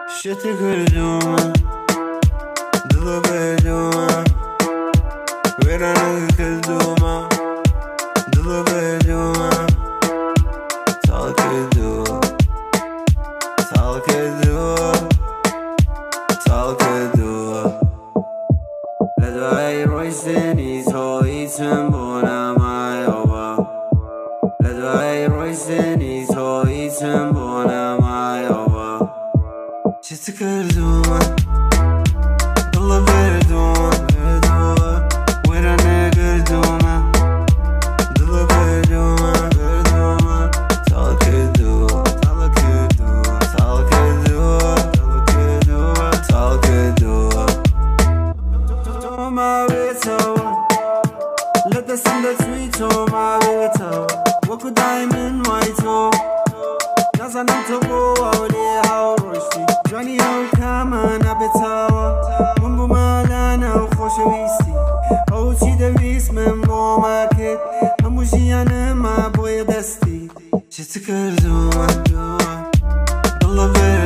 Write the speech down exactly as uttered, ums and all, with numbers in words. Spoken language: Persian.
شتي كردوما دلو بدوما ويرانا كردوما دلو بدوما تال كردو تال كردو تال كردو لدوای رویستنی توی تنبونه مایوبا لدوای رویستنی توی تنبونه مایوبا چیت کردوما دل بردوما بدوما ویرانه کردوما دل بردوما بدوما تال کردو تال کردو تال کردو تال کردو تال کردو تو ما بیتو لدستم دتوی تو ما بیتو وکو دایمن وایتو نزنم تو بو اولی هاو روشتی جانی هاو کاما نبتاوا من بو مالانا و خوشویستی او چی دویست من بو ماکت همو جیانه ما بوی دستی چی تکردو دل بر